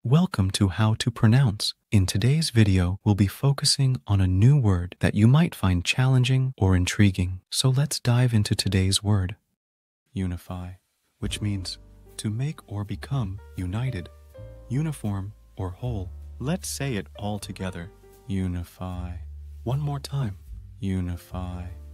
Welcome to How to Pronounce. In today's video, we'll be focusing on a new word that you might find challenging or intriguing. So let's dive into today's word. Unify, which means to make or become united, uniform or whole. Let's say it all together. Unify. One more time. Unify.